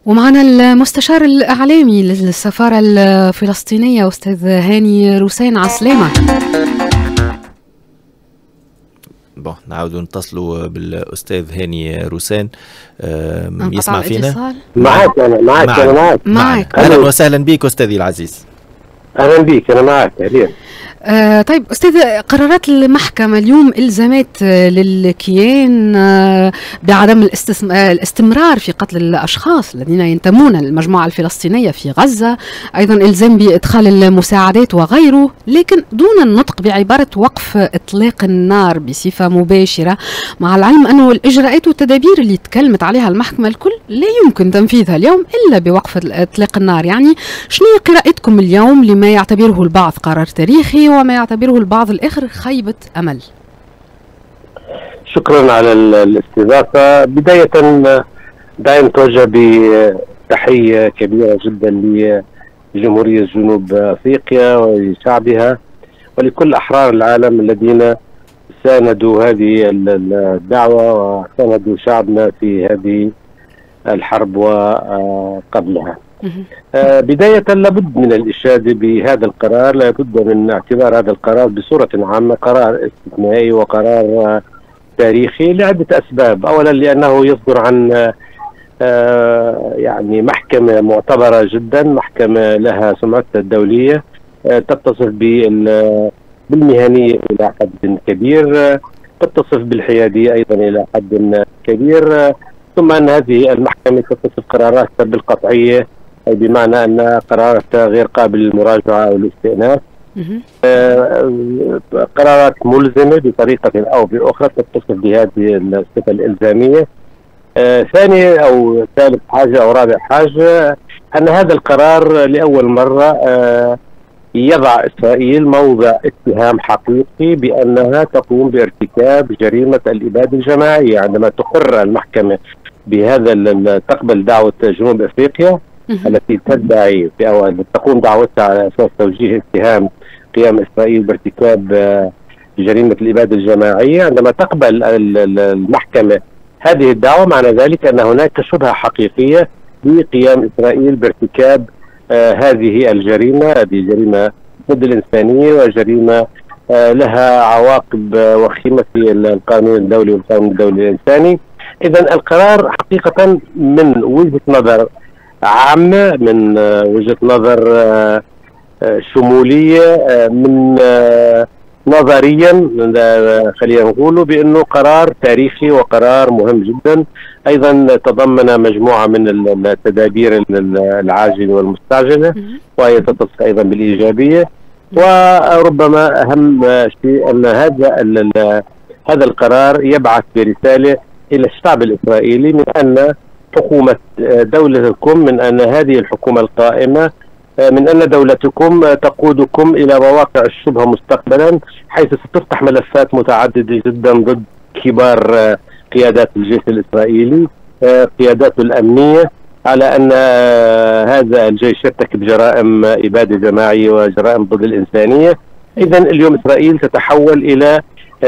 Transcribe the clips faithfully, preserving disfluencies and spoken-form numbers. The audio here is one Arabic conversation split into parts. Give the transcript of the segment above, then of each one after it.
ومعنا المستشار الإعلامي للسفارة الفلسطينية أستاذ هاني روسان. عسلامة. بون نعاودوا نتصلوا بالاستاذ هاني روسان. أه يسمع فينا؟ معك انا معك معك انا معك معك. اهلا وسهلا بك استاذي العزيز. اهلا بك، انا معك اهلين. آه طيب أستاذ، قرارات المحكمة اليوم إلزامات للكيان آه بعدم الاستمرار في قتل الأشخاص الذين ينتمون للمجموعة الفلسطينية في غزة، أيضا إلزام بإدخال المساعدات وغيره، لكن دون النطق بعبارة وقف إطلاق النار بصفة مباشرة، مع العلم أنه الإجراءات والتدابير اللي تكلمت عليها المحكمة الكل لا يمكن تنفيذها اليوم إلا بوقف إطلاق النار. يعني شنو قراءتكم اليوم لما يعتبره البعض قرار تاريخي وما يعتبره البعض الآخر خيبة أمل؟ شكرا على الاستضافة. بداية دائما نتوجه بتحية كبيرة جدا لجمهورية جنوب أفريقيا ولشعبها ولكل أحرار العالم الذين ساندوا هذه الدعوة وساندوا شعبنا في هذه الحرب وقبلها. آه بداية لابد من الإشادة بهذا القرار، لابد من اعتبار هذا القرار بصورة عامة قرار استثنائي وقرار آه تاريخي لعدة أسباب. أولا لأنه يصدر عن آه يعني محكمة معتبرة جدا، محكمة لها سمعتها الدولية، آه تتصف بالمهنية إلى حد كبير، آه تتصف بالحيادية أيضا إلى حد كبير، آه ثم أن هذه المحكمة تتصف قراراتها بالقطعية، أي بمعنى أن قراراتها غير قابل للمراجعة أو الاستئناف. آه قرارات ملزمة بطريقة أو بأخرى تتصف بهذه الصفة الإلزامية. آه ثاني أو ثالث حاجة أو رابع حاجة أن هذا القرار لأول مرة آه يضع إسرائيل موضع اتهام حقيقي بأنها تقوم بارتكاب جريمة الإبادة الجماعية. عندما تقر المحكمة بهذا تقبل دعوة جنوب أفريقيا التي تدعي أو تقوم دعوتها على أساس توجيه اتهام قيام إسرائيل بارتكاب جريمة الإبادة الجماعية، عندما تقبل المحكمة هذه الدعوة معنى ذلك أن هناك شبهة حقيقية بقيام إسرائيل بارتكاب آه هذه الجريمة، هذه جريمة ضد الإنسانية وجريمة آه لها عواقب آه وخيمة في القانون الدولي والقانون الدولي الإنساني. إذن القرار حقيقة من وجهة نظر عامة، من آه وجهة نظر آه شمولية، آه من آه نظريا خلينا نقول بأنه قرار تاريخي وقرار مهم جدا. أيضا تضمن مجموعة من التدابير العاجلة والمستعجلة وهي تتصف أيضا بالإيجابية. وربما أهم شيء أن هذا هذا القرار يبعث برسالة إلى الشعب الإسرائيلي من أن حكومة دولتكم، من أن هذه الحكومة القائمة، من أن دولتكم تقودكم إلى مواقع الشبهة مستقبلا، حيث ستفتح ملفات متعددة جدا ضد كبار قيادات الجيش الإسرائيلي، قياداته الأمنية، على أن هذا الجيش يرتكب جرائم إبادة جماعية وجرائم ضد الإنسانية. إذا اليوم إسرائيل تتحول إلى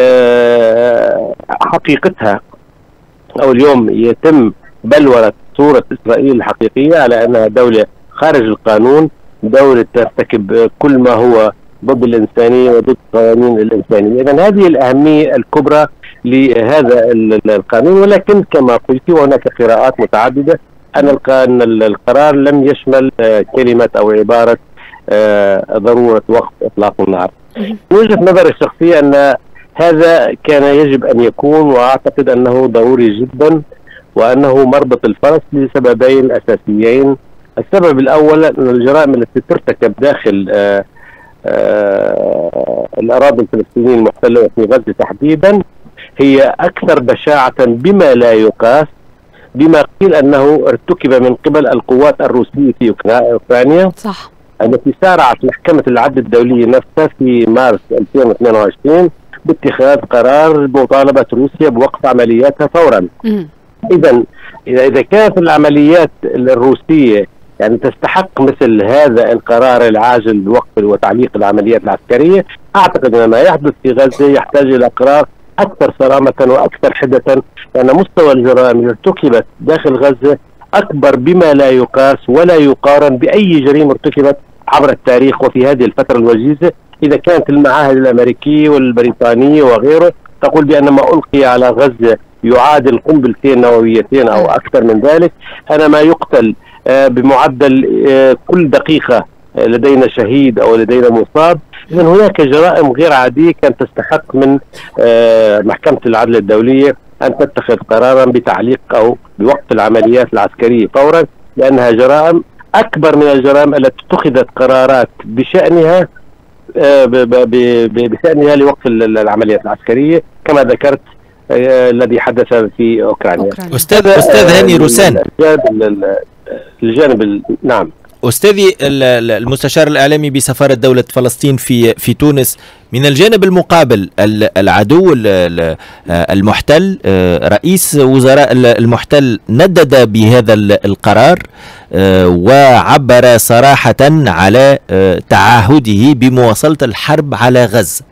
حقيقتها، أو اليوم يتم بلورة صورة إسرائيل الحقيقية على أنها دولة خارج القانون، دولة ترتكب كل ما هو ضد الإنسانية وضد قوانين الإنسانية. إذن هذه الأهمية الكبرى لهذا القانون. ولكن كما قلت وهناك قراءات متعددة أن القرار لم يشمل كلمة أو عبارة ضرورة وقف إطلاق النار. من وجهة نظري الشخصية أن هذا كان يجب أن يكون، وأعتقد أنه ضروري جدا، وأنه مربط الفرس لسببين أساسيين. السبب الأول أن الجرائم التي ترتكب داخل آآ آآ الأراضي الفلسطينية المحتلة وفي غزة تحديدا هي أكثر بشاعة بما لا يقاس، بما قيل أنه ارتكب من قبل القوات الروسية في أوكرانيا، صح، التي سارعت محكمة العدل الدولية نفسها في مارس ألفين واثنين وعشرين باتخاذ قرار بمطالبة روسيا بوقف عملياتها فورا. إذا إذا كانت العمليات الروسية يعني تستحق مثل هذا القرار العاجل بوقف وتعليق العمليات العسكرية، أعتقد أن ما يحدث في غزة يحتاج إلى قرار أكثر صرامة وأكثر حدة، لأن مستوى الجرائم اللي ارتكبت داخل غزة أكبر بما لا يقاس ولا يقارن بأي جريمة ارتكبت عبر التاريخ وفي هذه الفترة الوجيزة. إذا كانت المعاهد الأمريكية والبريطانية وغيره تقول بأن ما ألقي على غزة يعادل قنبلتين نوويتين أو أكثر من ذلك، أنا ما يقتل بمعدل كل دقيقة لدينا شهيد أو لدينا مصاب. إذن هناك جرائم غير عادية كانت تستحق من محكمة العدل الدولية أن تتخذ قرارا بتعليق أو بوقف العمليات العسكرية فورا، لأنها جرائم أكبر من الجرائم التي اتخذت قرارات بشأنها بشأنها لوقف العمليات العسكرية كما ذكرت الذي حدث في أوكرانيا. أستاذ أستاذ هاني روسان، الجانب نعم أستاذي المستشار الإعلامي بسفارة دولة فلسطين في في تونس، من الجانب المقابل العدو المحتل رئيس وزراء المحتل ندد بهذا القرار وعبر صراحة على تعهده بمواصلة الحرب على غزة.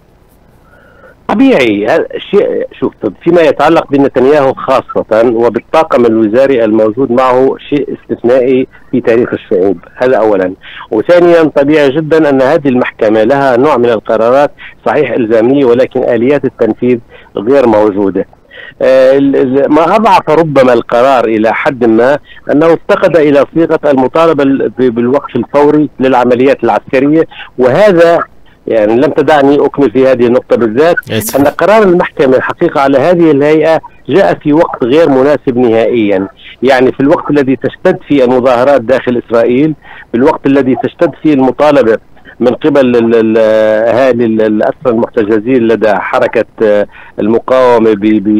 طبيعي هذا الشيء. شوف، فيما يتعلق بنتنياهو خاصة وبالطاقم الوزاري الموجود معه شيء استثنائي في تاريخ الشعوب، هذا أولا. وثانيا طبيعي جدا أن هذه المحكمة لها نوع من القرارات صحيح إلزامية ولكن آليات التنفيذ غير موجودة. ما أضعف ربما القرار إلى حد ما أنه افتقد إلى صيغة المطالبة بالوقف الفوري للعمليات العسكرية، وهذا يعني لم تدعني أكمل في هذه النقطة بالذات. أن قرار المحكمة الحقيقة على هذه الهيئة جاء في وقت غير مناسب نهائيا، يعني في الوقت الذي تشتد فيه المظاهرات داخل إسرائيل، في الوقت الذي تشتد فيه المطالبة من قبل أهالي الأسرى المحتجزين لدى حركة المقاومة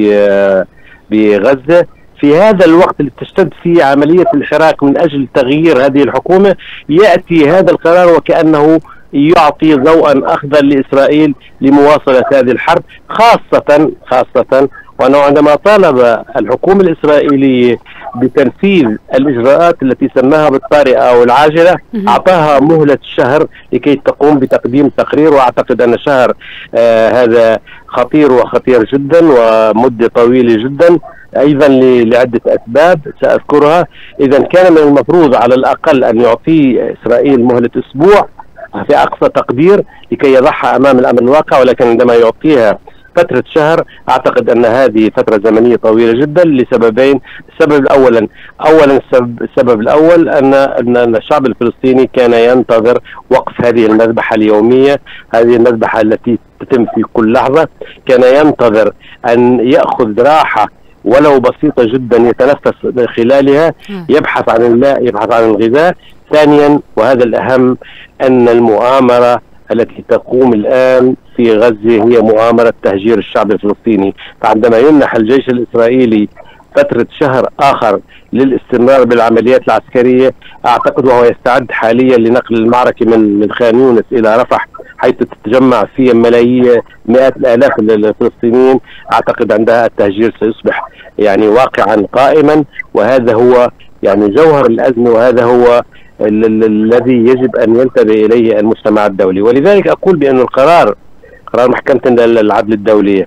بغزة، في هذا الوقت اللي تشتد فيه عملية الحراك من أجل تغيير هذه الحكومة، يأتي هذا القرار وكأنه يعطي ضوءا أخضر لإسرائيل لمواصلة هذه الحرب، خاصة خاصة وأنه عندما طالب الحكومة الإسرائيلية بتنفيذ الإجراءات التي سماها بالطارئة أو العاجلة، أعطاها مهلة شهر لكي تقوم بتقديم تقرير، وأعتقد أن شهر آه هذا خطير وخطير جدا ومدة طويلة جدا أيضا لعدة أسباب سأذكرها. إذا كان من المفروض على الأقل أن يعطي إسرائيل مهلة أسبوع في أقصى تقدير لكي يضعها أمام الأمر الواقع، ولكن عندما يعطيها فترة شهر أعتقد أن هذه فترة زمنية طويلة جدا لسببين. السبب الأول أولا السبب, السبب الأول أن أن الشعب الفلسطيني كان ينتظر وقف هذه المذبحة اليومية، هذه المذبحة التي تتم في كل لحظة، كان ينتظر أن يأخذ راحة ولو بسيطة جدا يتنفس خلالها، يبحث عن الماء، يبحث عن الغذاء. ثانيا وهذا الأهم أن المؤامرة التي تقوم الآن في غزة هي مؤامرة تهجير الشعب الفلسطيني. فعندما يمنح الجيش الإسرائيلي فترة شهر آخر للاستمرار بالعمليات العسكرية، أعتقد وهو يستعد حاليا لنقل المعركة من من خان يونس إلى رفح حيث تتجمع فيه ملايين مئات الآلاف الفلسطينيين، أعتقد عندها التهجير سيصبح يعني واقعا قائما، وهذا هو يعني جوهر الأزمة، وهذا هو الذي يجب أن ينتبه إليه المجتمع الدولي. ولذلك أقول بأن القرار قرار محكمة العدل الدولية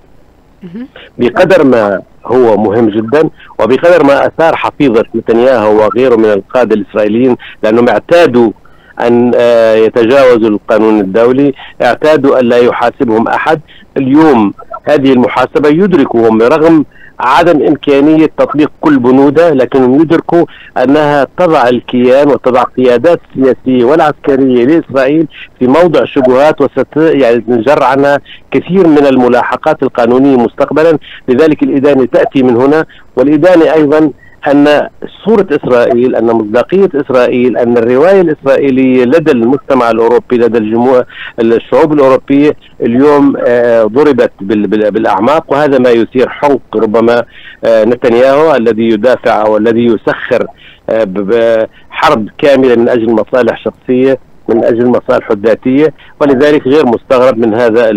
بقدر ما هو مهم جدا، وبقدر ما أثار حفيظة نتنياهو وغيره من القادة الإسرائيليين، لأنهم اعتادوا أن يتجاوزوا القانون الدولي، اعتادوا أن لا يحاسبهم أحد. اليوم هذه المحاسبة يدركهم رغم عدم إمكانية تطبيق كل بنودها، لكنهم يدركوا أنها تضع الكيان وتضع قيادات السياسية والعسكرية لإسرائيل في موضع شبهات، وست يعني تنجر عنها كثير من الملاحقات القانونية مستقبلا. لذلك الإدانة تأتي من هنا، والإدانة أيضا أن صورة إسرائيل، أن مصداقية إسرائيل، أن الرواية الإسرائيلية لدى المجتمع الأوروبي، لدى الجموع الشعوب الأوروبية اليوم ضربت بالأعماق، وهذا ما يثير حنق ربما نتنياهو الذي يدافع أو الذي يسخر بحرب كاملة من أجل مصالح شخصية، من أجل مصالحه الذاتية. ولذلك غير مستغرب من هذا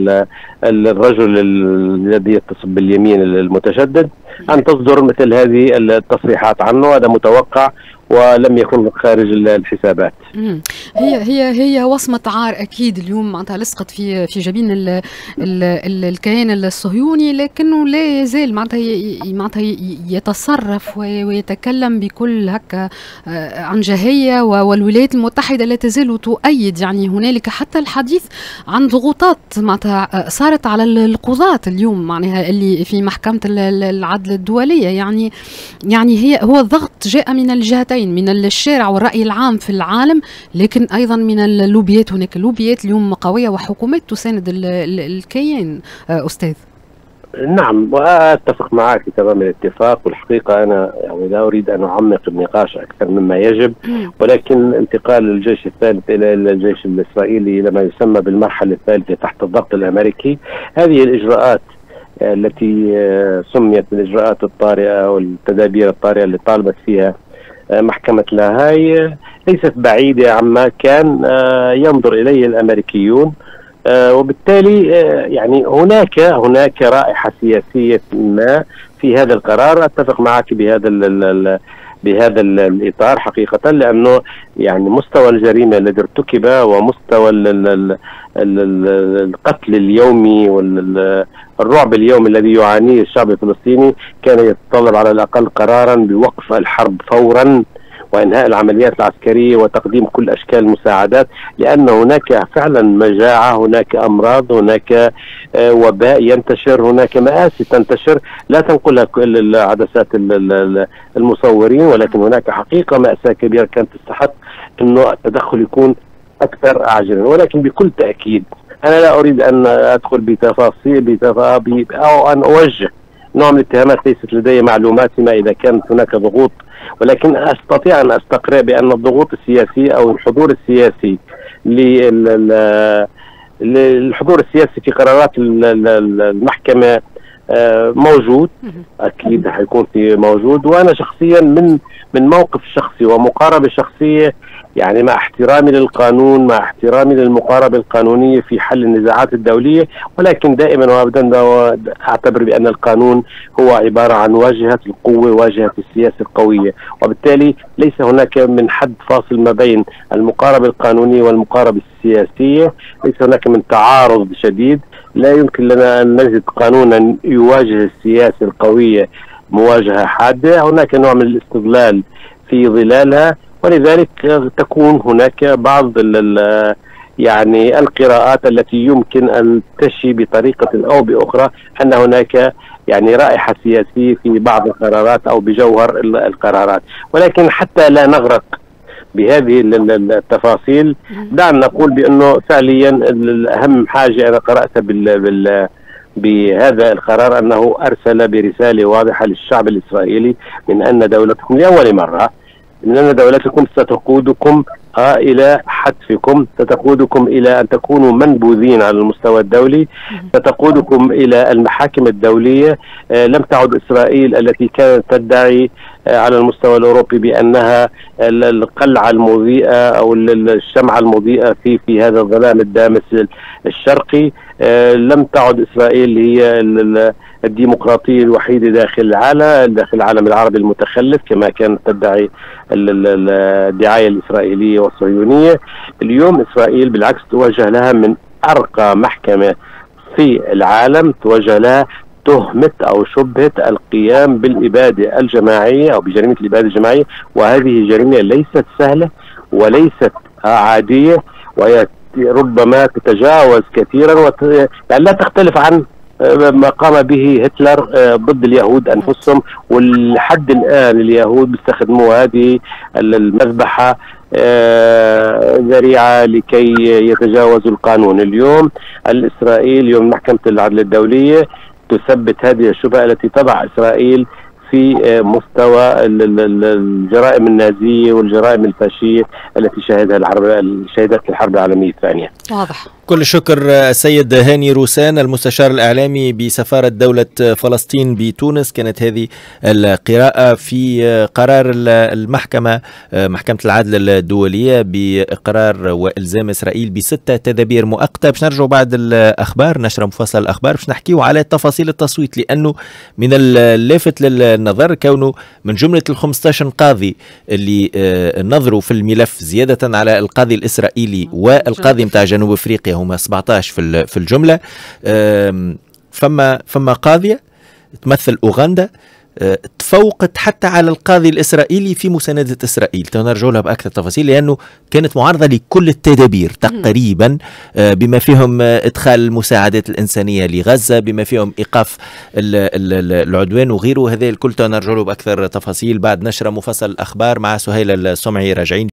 الرجل الذي يتصف باليمين المتشدد أن تصدر مثل هذه التصريحات عنه. هذا متوقع ولم يكن خارج الحسابات. هي هي هي وصمة عار اكيد اليوم معناتها لصقت في في جبين ال ال ال الكيان الصهيوني، لكنه لا يزال معناتها معناتها يتصرف ويتكلم بكل هكا عنجهية، والولايات المتحدة لا تزال تؤيد. يعني هنالك حتى الحديث عن ضغوطات معناتها صارت على القضاة اليوم معناها اللي في محكمة العدل الدولية. يعني يعني هي هو الضغط جاء من الجهتين، من الشارع والرأي العام في العالم، لكن أيضا من اللوبيات. هناك اللوبيات اليوم قوية وحكومات تساند الكيان. أستاذ نعم، وأتفق معك تمام الاتفاق. والحقيقة أنا يعني لا أريد أن أعمق النقاش أكثر مما يجب، ولكن انتقال الجيش الثالث إلى الجيش الإسرائيلي لما يسمى بالمرحلة الثالثة تحت الضغط الأمريكي، هذه الإجراءات التي سميت بالإجراءات الطارئة والتدابير الطارئة اللي طالبت فيها محكمة لاهاي ليست بعيدة عما كان ينظر إليه الأمريكيون. وبالتالي يعني هناك هناك رائحة سياسية ما في هذا القرار. أتفق معك بهذا ال بهذا الإطار حقيقة، لأنه يعني مستوى الجريمة الذي ارتكب ومستوى القتل اليومي والرعب اليومي الذي يعانيه الشعب الفلسطيني كان يتطلب على الأقل قرارا بوقف الحرب فورا وإنهاء العمليات العسكرية وتقديم كل أشكال المساعدات، لأن هناك فعلا مجاعة، هناك أمراض، هناك وباء ينتشر، هناك مآسي تنتشر لا تنقلها كل عدسات المصورين، ولكن هناك حقيقة مأساة كبيرة كانت تستحق أنه التدخل يكون أكثر عاجلا. ولكن بكل تأكيد أنا لا أريد أن أدخل بتفاصيل بتفاصيل أو أن أوجه نوع من الاتهامات ليست لدي معلومات ما إذا كانت هناك ضغوط، ولكن أستطيع أن أستقر بأن الضغوط السياسية أو الحضور السياسي للحضور السياسي في قرارات المحكمة موجود، أكيد حيكون في موجود. وأنا شخصيا من من موقف شخصي ومقاربة شخصية، يعني مع احترامي للقانون، مع احترامي للمقاربة القانونية في حل النزاعات الدولية، ولكن دائما وابدا اعتبر بأن القانون هو عبارة عن واجهة القوة، واجهة السياسة القوية، وبالتالي ليس هناك من حد فاصل ما بين المقاربة القانونية والمقاربة السياسية، ليس هناك من تعارض شديد. لا يمكن لنا أن نجد قانونا يواجه السياسة القوية مواجهة حادة، هناك نوع من الاستغلال في ظلالها، ولذلك تكون هناك بعض يعني القراءات التي يمكن أن تشي بطريقة أو بأخرى أن هناك يعني رائحة سياسية في بعض القرارات أو بجوهر القرارات. ولكن حتى لا نغرق بهذه التفاصيل، دعنا نقول بأنه فعليا أهم حاجة أنا قرأت بال بال بهذا القرار أنه أرسل برسالة واضحة للشعب الإسرائيلي من أن دولتكم لأول مرة من أن دولتكم ستقودكم إلى حتفكم، ستقودكم إلى أن تكونوا منبوذين على المستوى الدولي، ستقودكم إلى المحاكم الدولية. لم تعد إسرائيل التي كانت تدعي على المستوى الأوروبي بأنها القلعة المضيئة أو الشمعة المضيئة في في هذا الظلام الدامس الشرقي. لم تعد إسرائيل هي الديمقراطية الوحيدة داخل العالم داخل العالم العربي المتخلف كما كانت تدعي الدعاية الإسرائيلية والصهيونية. اليوم إسرائيل بالعكس توجه لها من أرقى محكمة في العالم، توجه لها تهمة أو شبهة القيام بالإبادة الجماعية أو بجريمة الإبادة الجماعية، وهذه جريمة ليست سهلة وليست عادية، وهي ربما تتجاوز كثيرا وت... يعني لا تختلف عن ما قام به هتلر ضد اليهود أنفسهم، ولحد الآن اليهود بيستخدموا هذه المذبحة ذريعة لكي يتجاوزوا القانون. اليوم الإسرائيل اليوم محكمة العدل الدولية تثبت هذه الشبهة التي تضع إسرائيل في مستوى الجرائم النازية والجرائم الفاشية التي شهدها الحرب شهدت الحرب العالمية الثانية. واضح. كل الشكر السيد هاني روسان المستشار الإعلامي بسفارة دولة فلسطين بتونس. كانت هذه القراءة في قرار المحكمة محكمة العدل الدولية بإقرار وإلزام إسرائيل بستة تدابير مؤقتة. باش نرجعوا بعد الأخبار نشرة مفصل الأخبار باش نحكيوا على تفاصيل التصويت، لأنه من اللافت للنظر كونه من جملة ال خمسة عشر قاضي اللي نظروا في الملف زيادة على القاضي الإسرائيلي والقاضي متاع جنوب أفريقيا هما سبعة عشر في في الجملة. فما فما قاضية تمثل أوغندا تفوقت حتى على القاضي الإسرائيلي في مساندة إسرائيل. تنرجع لها بأكثر تفاصيل لأنه كانت معارضة لكل التدابير تقريبا، بما فيهم إدخال المساعدات الإنسانية لغزة، بما فيهم إيقاف العدوان وغيره. هذا الكل تنرجع له بأكثر تفاصيل بعد نشرة مفصل الأخبار مع سهيل السمعي. راجعين